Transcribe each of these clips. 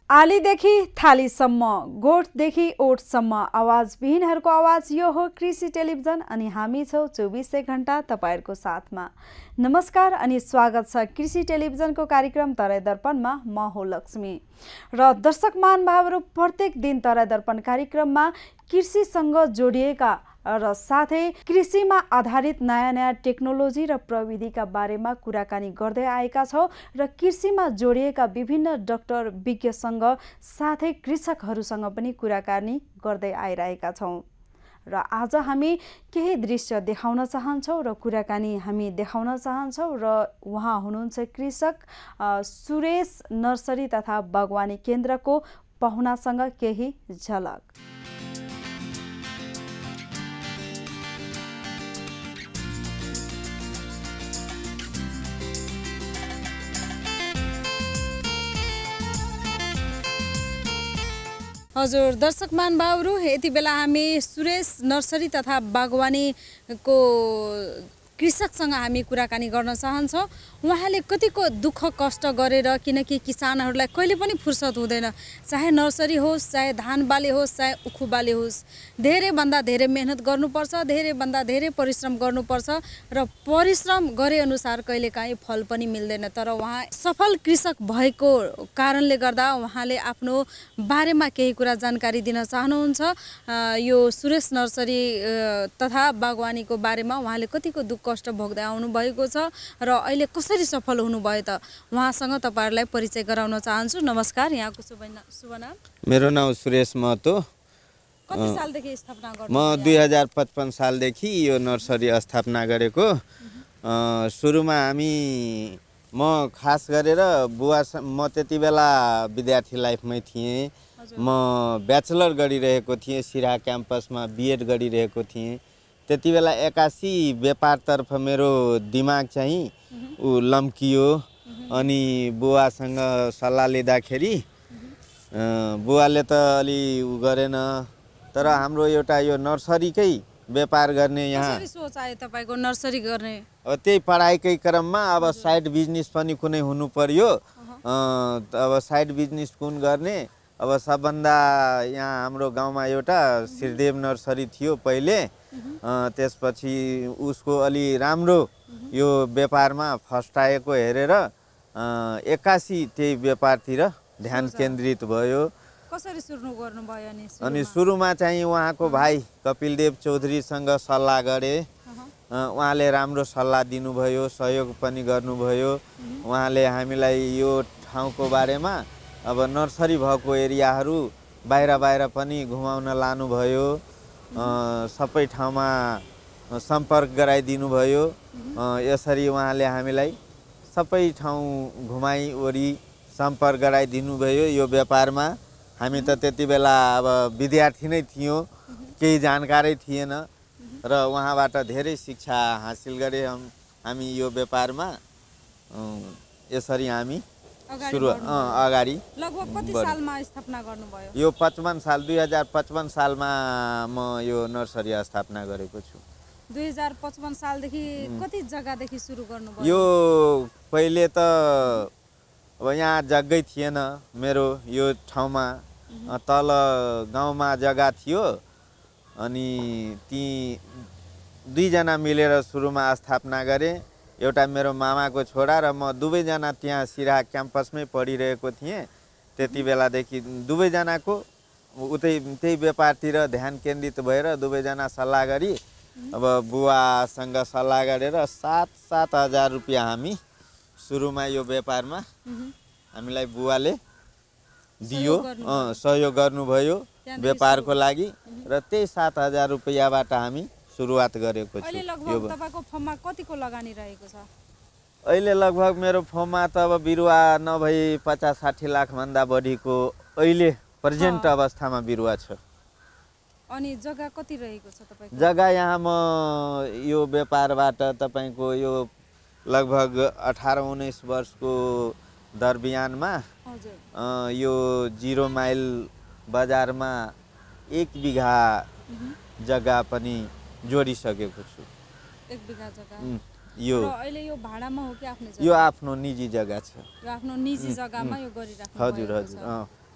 आलीदेखि थालीसम्म, गोठदेखि ओठसम्म आवाजविहीनहरूको आवाज यो हो कृषि टेलिभिजन अनि हामी छौँ 24 घण्टा तपाईँहरूको साथमा। नमस्कार अनि स्वागत छ कृषि टेलिभिजनको कार्यक्रम तराई दर्पणमा। म हो लक्ष्मी र दर्शक महानुभावहरू प्रत्येक दिन तराई दर्पण कार्यक्रममा कृषिसँग जोडिएका र साथै कृषिमा आधारित नयाँ टेक्नोलोजी र प्रविधिका बारेमा कुराकानी गर्दै आएका छौँ र कृषिमा जोडिएका विभिन्न डाक्टर विज्ञसँग साथै कृषकहरूसँग पनि कुराकानी गर्दै आइरहेका छौँ र आज हामी केही दृश्य देखाउन चाहन्छौँ र कुराकानी हामी देखाउन चाहन्छौँ र उहाँ हुनुहुन्छ कृषक सुरेश नर्सरी तथा बागवानी केन्द्रको पाहुनासँग केही झलक। हजुर दर्शक महानुभावहरू, यति बेला हामी सुरेश नर्सरी तथा बागवानीको कृषकसँग हामी कुराकानी गर्न चाहन्छौँ। उहाँले कतिको दुःख कष्ट गरेर, किनकि किसानहरूलाई कहिले पनि फुर्सद हुँदैन, चाहे नर्सरी होस्, चाहे धान बाली होस्, चाहे उखु बाली होस्, धेरैभन्दा धेरै मेहनत गर्नुपर्छ, धेरैभन्दा धेरै परिश्रम गर्नुपर्छ र परिश्रम गरे अनुसार कहिलेकाहीँ फल पनि मिल्दैन। तर उहाँ सफल कृषक भएको कारणले गर्दा उहाँले आफ्नो बारेमा केही कुरा जानकारी दिन चाहनुहुन्छ। यो सुरेश नर्सरी तथा बागवानीको बारेमा उहाँले कतिको दुःख कष्ट भोग्दै आउनुभएको छ र अहिले कसरी सफल हुनुभयो त उहाँसँग तपाईँहरूलाई परिचय गराउन चाहन्छु। नमस्कार, यहाँको शुभ नाम? मेरो नाम सुरेश महतो। कति सालदेखि स्थापना गर्नु? म 2055 सालदेखि यो नर्सरी स्थापना गरेको। सुरुमा म खास गरेर म त्यति बेला विद्यार्थी लाइफमै थिएँ। म ब्याचलर गरिरहेको थिएँ, सिराहा क्याम्पसमा बिएड गरिरहेको थिएँ। त्यति बेला एक्कासी व्यापारतर्फ मेरो दिमाग चाहिँ लम्कियो अनि बुवासँग सल्लाह लिँदाखेरि बुवाले त अलि गरेन, तर हाम्रो एउटा यो नर्सरीकै व्यापार गर्ने यहाँ सोच आयो तपाईँको नर्सरी गर्ने? त्यही पढाइकै क्रममा अब साइड बिजनेस पनि कुनै हुनु पर्यो। अब साइड बिजनेस कुन गर्ने? अब सबभन्दा यहाँ हाम्रो गाउँमा एउटा श्रीदेव नर्सरी थियो पहिले। त्यसपछि उसको अलि राम्रो यो व्यापारमा फस्टाएको हेरेर एक्कासी त्यही व्यापारतिर ध्यान केन्द्रित भयो। कसरी सुरु गर्नुभयो? अनि सुरुमा चाहिँ उहाँको भाइ कपिलदेव चौधरीसँग सल्लाह गरे। उहाँले राम्रो सल्लाह दिनुभयो, सहयोग पनि गर्नुभयो। उहाँले हामीलाई यो ठाउँको बारेमा, अब नर्सरी भएको एरियाहरू बाहिर पनि घुमाउन लानुभयो। सबै ठाउँमा सम्पर्क गराइदिनु भयो। यसरी उहाँले हामीलाई सबै ठाउँ घुमाइवरी सम्पर्क गराइदिनु भयो। यो व्यापारमा हामी त त्यति बेला अब विद्यार्थी नै थियौँ, केही जानकारी थिएन र उहाँबाट धेरै शिक्षा हासिल गरे हामी यो व्यापारमा। यसरी हामी अगाडि लगभग कति सालमा स्थापना गर्नुभयो? यो 2055 सालमा म यो नर्सरी स्थापना गरेको छु। 2055 सालदेखि कति जग्गादेखि सुरु गर्नुभयो? यो पहिले त अब यहाँ जग्गै थिएन मेरो यो ठाउँमा। तल गाउँमा जग्गा थियो अनि ती दुईजना मिलेर सुरुमा स्थापना गरे। एउटा मेरो मामाको छोरा र म दुवैजना त्यहाँ सिराहा क्याम्पसमै पढिरहेको थिएँ। त्यति बेलादेखि दुवैजनाको त्यही व्यापारतिर ध्यान केन्द्रित भएर दुवैजना सल्लाह गरी अब बुवासँग सल्लाह गरेर 7,000 रुपियाँ हामी सुरुमा यो व्यापारमा हामीलाई बुवाले दियो, सहयोग गर्नुभयो व्यापारको लागि र त्यही 7,000 रुपियाँबाट हामी सुरुवात गरेको छु। अहिले लगभग तपाईको फर्ममा कतिको लगानी रहेको छ? अहिले लगभग मेरो फर्ममा त अब बिरुवा नभई 50-60 लाख भन्दा बढीको अहिले प्रेजेन्ट अवस्थामा बिरुवा छ। अनि जग्गा कति रहेको छ तपाईको? जग्गा यहाँ म यो व्यापारबाट तपाईको यो लगभग 18-19 वर्षको दरमियानमा यो 0 माइल बजारमा 1 बिघा जग्गा पनि जोडिसकेको छु। 1 बिघा जग्गा यो अहिले यो भाडामा हो कि आफ्नो जग्गा? यो आफ्नो निजी जग्गा छ। यो आफ्नो निजी जग्गामा यो गरिराख्नु? हजुर हजुर।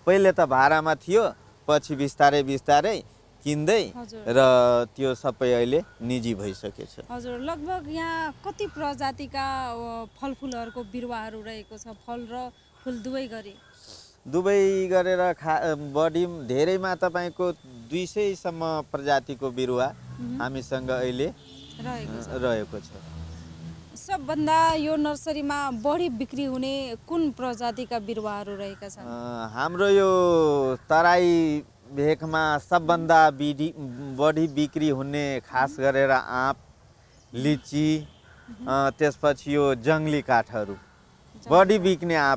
पहिले त भाडामा थियो, पछि बिस्तारै बिस्तारै किन्दै र त्यो सबै अहिले निजी भइसकेछ। हजुर, लगभग यहाँ कति प्रजातिका फलफुलहरूको बिरुवाहरू रहेको छ, फल र फुल दुवै गरी? दुवै गरेर बढी धेरैमा तपाईँको 200 सम्म प्रजातिको बिरुवा हामीसँग अहिले रहेको छ। सबभन्दा यो नर्सरीमा बढी बिक्री हुने कुन प्रजातिका बिरुवाहरू रहेका छन्? हाम्रो यो तराई भेकमा सबभन्दा बढी बिक्री हुने खास गरेर आँप, लिची, त्यसपछि यो जङ्गली काठहरू बढी बिक्ने आँप।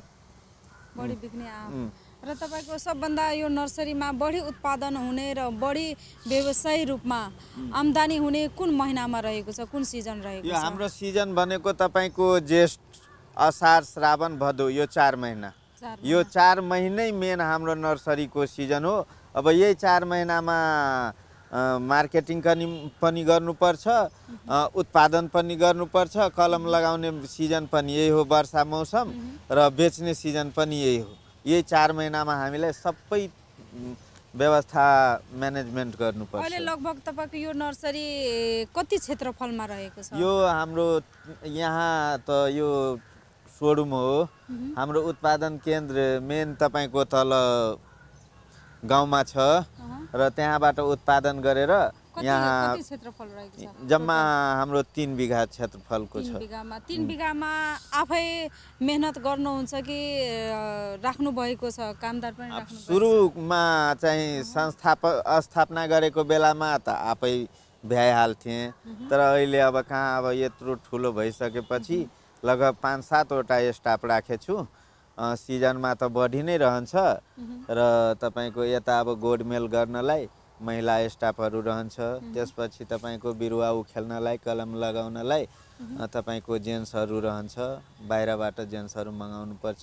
र तपाईँको सबभन्दा यो नर्सरीमा बढी उत्पादन हुने र बढी व्यवसायी रूपमा आम्दानी हुने कुन महिनामा रहेको छ, कुन सिजन रहेको छ? यो हाम्रो सिजन भनेको तपाईँको जेष्ठ, असार, श्रावण, भदौ, यो 4 महिना। यो 4 महिनै मेन हाम्रो नर्सरीको सिजन हो। अब यही 4 महिनामा मार्केटिङ पनि गर्नुपर्छ, उत्पादन पनि गर्नुपर्छ, कलम लगाउने सिजन पनि यही हो, वर्षा मौसम, र बेच्ने सिजन पनि यही हो। यही 4 महिनामा हामीलाई सबै व्यवस्था म्यानेजमेन्ट गर्नुपर्छ। अहिले लगभग तपाईँको यो नर्सरी कति क्षेत्रफलमा रहेको छ? यो हाम्रो यहाँ त यो सोरुम हो। हाम्रो उत्पादन केन्द्र मेन तपाईँको तल गाउँमा छ र त्यहाँबाट उत्पादन गरेर यहाँ जम्मा हाम्रो 3 बिघा क्षेत्रफलको छ। 3 बिघामा आफै मेहनत गर्नुहुन्छ कि राख्नु भएको छ, कामदार पनि राख्नु? सुरुमा चाहिँ स्थापना गरेको बेलामा त आफै भ्याइहाल्थेँ, तर अहिले अब कहाँ, अब यत्रो ठुलो भइसकेपछि लगभग 5-7 वटा स्टाफ राखेछु। सिजनमा त बढी नै रहन्छ र तपाईँको यता अब गोडमेल गर्नलाई महिला स्टाफहरू रहन्छ, त्यसपछि तपाईँको बिरुवा उखेल्नलाई, कलम लगाउनलाई तपाईँको जेन्ट्सहरू रहन्छ, बाहिरबाट जेन्ट्सहरू मगाउनु पर्छ।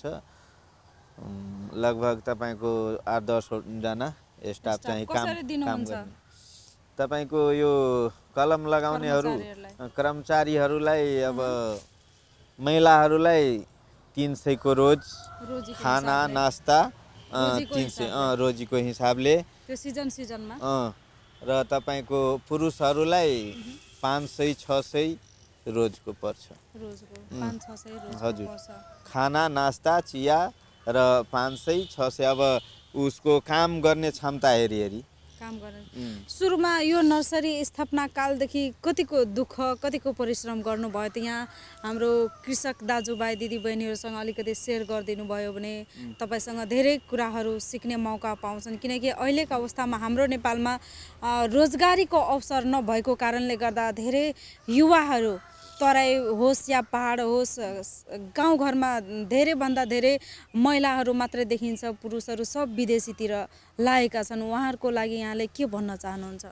लगभग तपाईँको 8-10 जना स्टाफ चाहिँ काम गर्ने। तपाईँको यो कलम लगाउनेहरू कर्मचारीहरूलाई अब महिलाहरूलाई 300 को रोज खाना नास्ता 300 रोजीको हिसाबले त्यो सिजनमा, र तपाईँको पुरुषहरूलाई 500-600 रोजको पर्छ। हजुर, खाना नास्ता चिया र 500-600 अब उसको काम गर्ने क्षमता हेरी काम गर्ने। सुरुमा यो नर्सरी स्थापना कालदेखि कतिको दुःख, कतिको परिश्रम गर्नुभयो त यहाँ हाम्रो कृषक दाजुभाइ दिदीबहिनीहरूसँग अलिकति सेयर गरिदिनु भयो भने तपाईँसँग धेरै कुराहरू सिक्ने मौका पाउँछन्, किनकि अहिलेको अवस्थामा हाम्रो नेपालमा रोजगारीको अवसर नभएको कारणले गर्दा धेरै युवाहरू तराई होस् या पहाड होस्, गाउँघरमा धेरैभन्दा धेरै महिलाहरू मात्रै देखिन्छ, पुरुषहरू सब विदेशीतिर लागेका छन्। उहाँहरूको लागि यहाँले के भन्न चाहनुहुन्छ?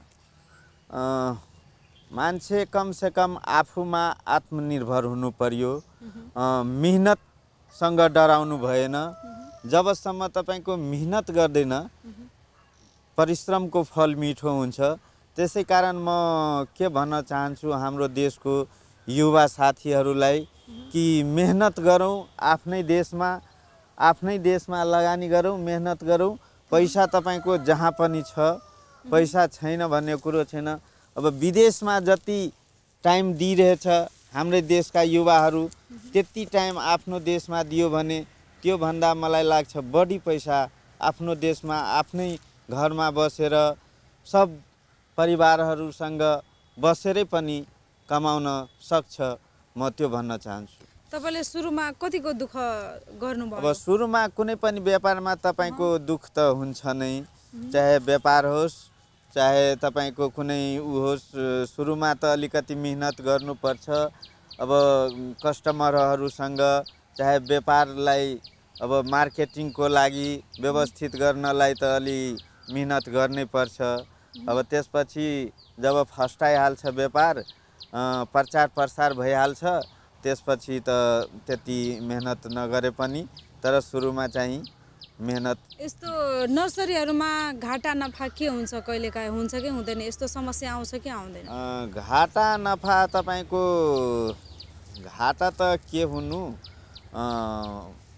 मान्छे कमसेकम आफूमा आत्मनिर्भर हुनु पर्यो, मेहनतसँग डराउनु भएन। जबसम्म तपाईँको मेहनत गर्दैन परिश्रमको फल मिठो हुन्छ। त्यसै कारण म के भन्न चाहन्छु हाम्रो देशको युवा साथीहरूलाई कि मेहनत गरौँ, आफ्नै देशमा लगानी गरौँ, मेहनत गरौँ। पैसा तपाईँको जहाँ पनि छ, पैसा छैन भन्ने कुरो छैन। अब विदेशमा जति टाइम दिइरहेछ हाम्रै देशका युवाहरू, त्यति टाइम आफ्नो देशमा दियो भने त्योभन्दा मलाई लाग्छ बढी पैसा आफ्नो देशमा आफ्नै घरमा बसेर सब परिवारहरूसँग बसेरै पनि कमाउन सक्छ। म त्यो भन्न चाहन्छु। तपाईले सुरुमा कतिको दुःख गर्नुभयो? अब सुरुमा कुनै पनि व्यापारमा तपाईको दुःख त हुन्छ नै, चाहे व्यापार होस् चाहे तपाईको कुनै होस्, सुरुमा त अलिकति मेहनत गर्नुपर्छ। अब कस्टमरहरूसँग चाहे व्यापारलाई अब मार्केटिङको लागि व्यवस्थित गर्नलाई त अलि मेहनत गर्नै पर्छ। अब त्यसपछि जब फस्टाइहाल्छ व्यापार, प्रचार प्रसार भइहाल्छ, त्यसपछि त त्यति मेहनत नगरे पनि तर सुरुमा चाहिँ मेहनत। यस्तो नर्सरीहरूमा घाटा नफा के हुन्छ, कहिलेकाहीँ हुन्छ कि हुँदैन, यस्तो समस्या आउँछ कि आउँदैन? घाटा नफा तपाईँको घाटा त के हुनु,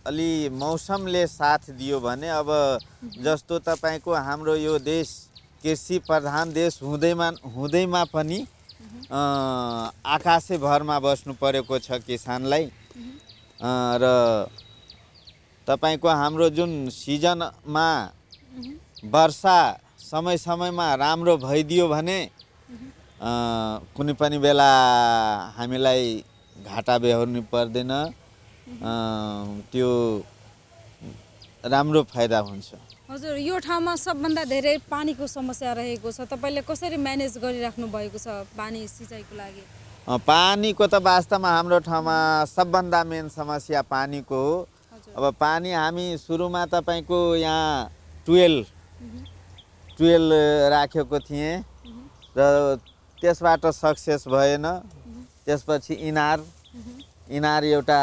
अलि मौसमले साथ दियो भने अब जस्तो तपाईँको हाम्रो यो देश कृषि प्रधान देश हुँदैमा पनि आकाशे भरमा बस्नु परेको छ किसानलाई। र तपाईँको हाम्रो जुन सिजनमा वर्षा समयमा राम्रो भइदियो भने कुनै पनि बेला हामीलाई घाटा बेहोर्नु पर्दैन, त्यो राम्रो फाइदा हुन्छ। हजुर, यो ठाउँमा सबभन्दा धेरै पानीको समस्या रहेको छ, तपाईँले कसरी म्यानेज गरिराख्नु भएको छ पानी सिँचाइको लागि? पानीको त वास्तवमा हाम्रो ठाउँमा सबभन्दा मेन समस्या पानीको हो। अब पानी हामी सुरुमा तपाईँको यहाँ ट्वेल राखेको थिएँ र त्यसबाट सक्सेस भएन। त्यसपछि इनार एउटा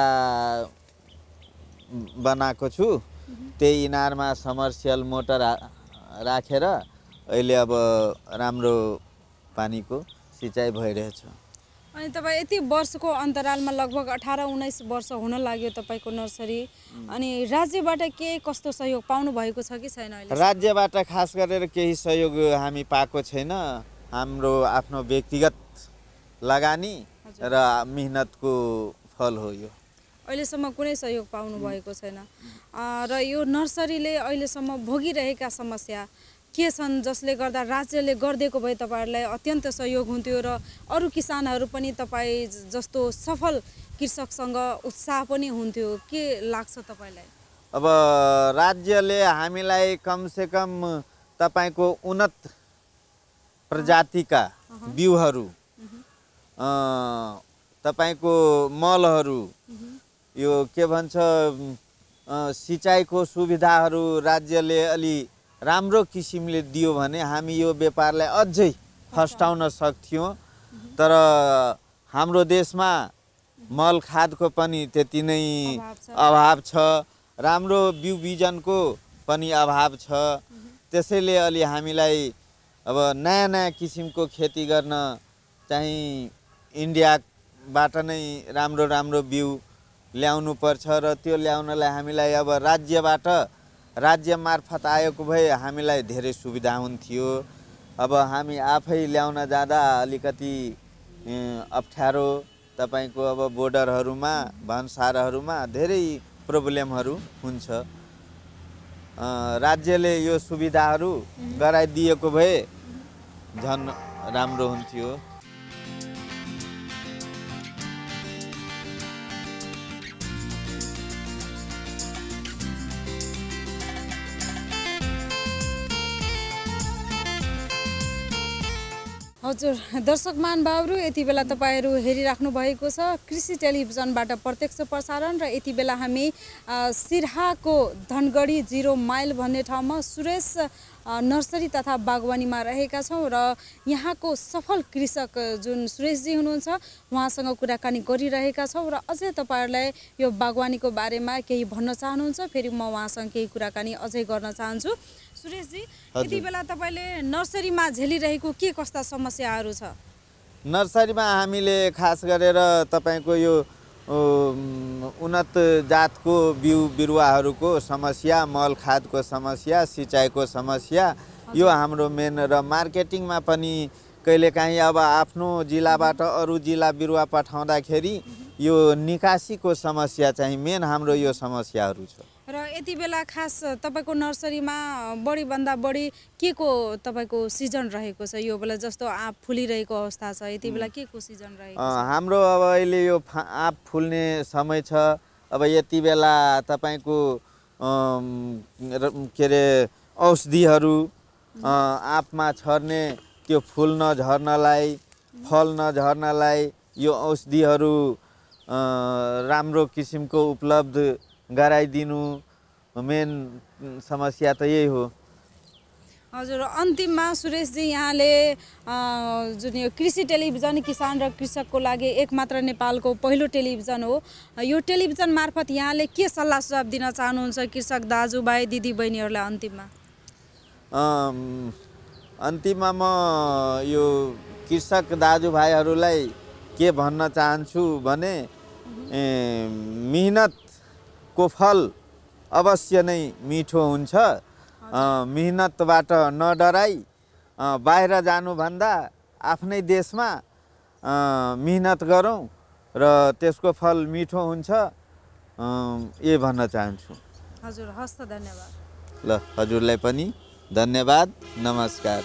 बनाएको छु, त्यही इनारमा समर्सियल मोटर राखेर अहिले अब राम्रो पानीको सिँचाइ भइरहेछ। अनि तपाईँ यति वर्षको अन्तरालमा लगभग 18-19 वर्ष हुन लाग्यो तपाईँको नर्सरी, अनि राज्यबाट के कस्तो सहयोग पाउनु भएको छ कि छैन अहिले? राज्यबाट खास गरेर केही सहयोग हामी पाएको छैन। हाम्रो आफ्नो व्यक्तिगत लगानी र मेहनतको फल हो यो। अहिलेसम्म कुनै सहयोग पाउनु भएको छैन। र यो नर्सरीले अहिलेसम्म भोगिरहेका समस्या के छन् जसले गर्दा राज्यले गरिदिएको भए तपाईँहरूलाई अत्यन्त सहयोग हुन्थ्यो र अरू किसानहरू पनि तपाईँ जस्तो सफल कृषकसँग उत्साह पनि हुन्थ्यो? के लाग्छ तपाईँलाई? अब राज्यले हामीलाई कमसेकम तपाईँको उन्नत प्रजातिका बिउहरू, तपाईँको मलहरू, यो के भन्छ सिँचाइको सुविधाहरू राज्यले अलि राम्रो किसिमले दियो भने हामी यो व्यापारलाई अझै फस्टाउन सक्थ्यौँ। तर हाम्रो देशमा मल खादको पनि त्यति नै अभाव छ, राम्रो बिउ बिजनको पनि अभाव छ। त्यसैले अलि हामीलाई अब नयाँ किसिमको खेती गर्न चाहिँ इन्डियाबाट नै राम्रो बिउ ल्याउनु पर्छ र त्यो ल्याउनलाई हामीलाई अब राज्य मार्फत आएको भए हामीलाई धेरै सुविधा हुन्थ्यो। अब हामी आफै ल्याउन जाँदा अलिकति अप्ठ्यारो, तपाईँको अब बोर्डरहरूमा भन्सारहरूमा धेरै प्रब्लमहरू हुन्छ। राज्यले यो सुविधाहरू गराइदिएको भए झन् राम्रो हुन्थ्यो। हजुर, दर्शक महानुभावहरू, यति बेला तपाईँहरू हेरिराख्नु भएको छ कृषि टेलिभिजनबाट प्रत्यक्ष प्रसारण। र यति बेला हामी सिरहाको धनगढी 0 माइल भन्ने ठाउँमा सुरेश नर्सरी तथा बागवानीमा रहेका छौँ र यहाँको सफल कृषक जुन सुरेशजी हुनुहुन्छ उहाँसँग कुराकानी गरिरहेका छौँ र अझै तपाईँहरूलाई यो बागवानीको बारेमा केही भन्न चाहनुहुन्छ? फेरि म उहाँसँग केही कुराकानी अझै गर्न चाहन्छु। सुरेशजी, यति बेला तपाईँले नर्सरीमा झेलिरहेको के कस्ता समस्याहरू छ? नर्सरीमा हामीले खास गरेर तपाईँको यो उन्नत जातको बिउ बिरुवाहरूको समस्या, मल खादको समस्या, सिँचाइको समस्या, यो हाम्रो मेन। र मार्केटिङमा पनि कहिलेकाहीँ अब आफ्नो जिल्लाबाट अरू जिल्ला बिरुवा पठाउँदाखेरि यो निकासीको समस्या चाहिँ मेन हाम्रो यो समस्याहरू छ। र यति बेला खास तपाईँको नर्सरीमा बढीभन्दा बढी के को तपाईँको सिजन रहेको छ यो बेला? जस्तो आँप फुलिरहेको अवस्था छ, यति बेला के को सिजन रहेको छ? हाम्रो अब अहिले यो आँप फुल्ने समय छ। अब यति बेला तपाईँको के अरे औषधिहरू आँपमा छर्ने, त्यो फुल नझर्नलाई, फल नझर्नलाई यो औषधिहरू राम्रो किसिमको उपलब्ध गराइदिनु मेन समस्या त यही हो। हजुर, अन्तिममा सुरेशजी, यहाँले जुन यो कृषि टेलिभिजन किसान र कृषकको लागि एकमात्र नेपालको पहिलो टेलिभिजन हो, यो टेलिभिजन मार्फत यहाँले के सल्लाह सुझाव दिन चाहनुहुन्छ कृषक दाजुभाइ दिदीबहिनीहरूलाई? अन्तिममा म यो कृषक दाजुभाइहरूलाई के भन्न चाहन्छु भने मेहनत को फल अवश्य नै मिठो हुन्छ। मेहनतबाट नडराई बाहिर जानुभन्दा आफ्नै देशमा मेहनत गरौँ र त्यसको फल मिठो हुन्छ, ये भन्न चाहन्छु। हजुर, हस्त धन्यवाद। ल, हजुरलाई पनि धन्यवाद, नमस्कार।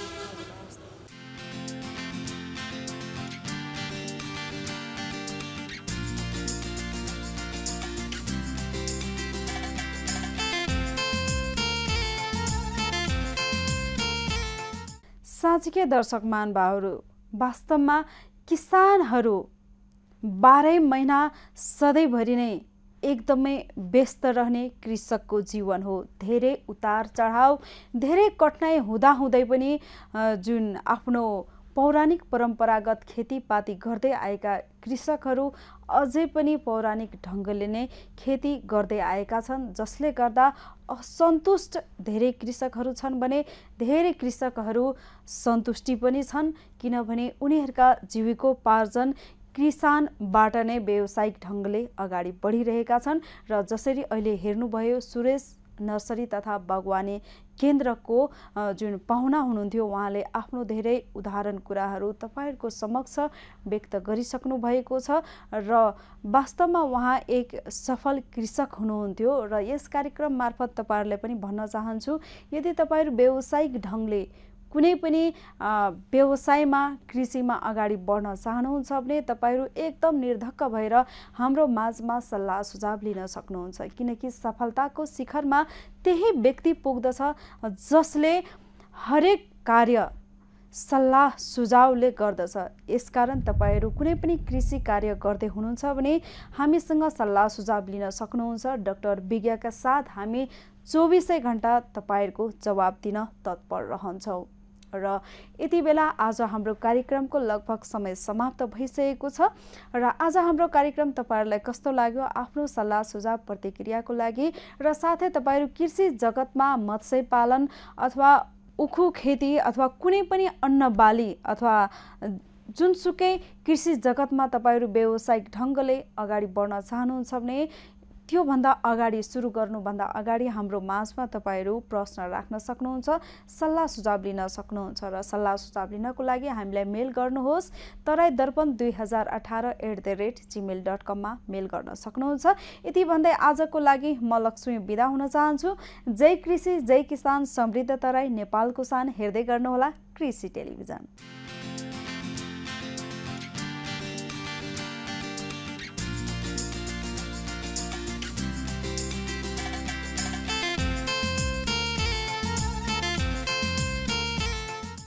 साँच्चीकै दर्शक महानुभावहरू, वास्तवमा किसानहरू 12 महिना सधैँभरि नै एकदमै व्यस्त रहने कृषकको जीवन हो। धेरै उतार चढाव, धेरै कठिनाइ हुँदाहुँदै पनि जुन आफ्नो पौराणिक परम्परागत खेतीपाती गर्दै आएका कृषकहरू अझै पनि पौराणिक ढङ्गले नै खेती गर्दै आएका छन्, जसले गर्दा असन्तुष्ट धेरै कृषकहरू छन् भने धेरै कृषकहरू सन्तुष्टि पनि छन्, किनभने उनीहरूका जीविकोपार्जन किसानबाट नै व्यावसायिक ढङ्गले अगाडि बढिरहेका छन्। र जसरी अहिले हेर्नुभयो सुरेश नर्सरी तथा बागवानी केन्द्रको जुन पाहुना हुनुहुन्थ्यो, उहाँले आफ्नो धेरै उदाहरण कुराहरू तपाईँहरूको समक्ष व्यक्त गरिसक्नु भएको छ र वास्तवमा उहाँ एक सफल कृषक हुनुहुन्थ्यो। र यस कार्यक्रम मार्फत तपाईँहरूलाई पनि भन्न चाहन्छु, यदि तपाईँहरू व्यावसायिक ढङ्गले कुनै पनि व्यवसायमा कृषिमा अगाडि बढ्न चाहनुहुन्छ भने तपाईँहरू एकदम निर्धक्क भएर हाम्रो माझमा सल्लाह सुझाव लिन सक्नुहुन्छ, किनकि सफलताको शिखरमा त्यही व्यक्ति पुग्दछ जसले हरेक कार्य सल्लाह सुझावले गर्दछ। यसकारण तपाईँहरू कुनै पनि कृषि कार्य गर्दै हुनुहुन्छ भने हामीसँग सल्लाह सुझाव लिन सक्नुहुन्छ। डाक्टर विज्ञका साथ हामी 24 घण्टा तपाईँहरूको जवाब दिन तत्पर रहन्छौँ। र यति बेला आज हाम्रो कार्यक्रमको लगभग समय समाप्त भइसकेको छ र आज हाम्रो कार्यक्रम तपाईँहरूलाई कस्तो लाग्यो, आफ्नो सल्लाह सुझाव प्रतिक्रियाको लागि र साथै तपाईँहरू कृषि जगतमा मत्स्य पालन अथवा उखु खेती अथवा कुनै पनि अन्न बाली अथवा जुनसुकै कृषि जगतमा तपाईँहरू व्यावसायिक ढङ्गले अगाडि बढ्न चाहनुहुन्छ भने त्योभन्दा अगाडि सुरु गर्नुभन्दा अगाडि हाम्रो माझमा तपाईँहरू प्रश्न राख्न सक्नुहुन्छ, सल्लाह सुझाव लिन सक्नुहुन्छ र सल्लाह सुझाव लिनको लागि हामीलाई मेल गर्नुहोस्। तराईदर्पण2018@gmail.com मा मेल गर्न सक्नुहुन्छ। यति भन्दै आजको लागि म लक्ष्मी बिदा हुन चाहन्छु। जय कृषि, जय किसान, समृद्ध तराई, नेपालको शान। हेर्दै गर्नुहोला कृषि टेलिभिजन।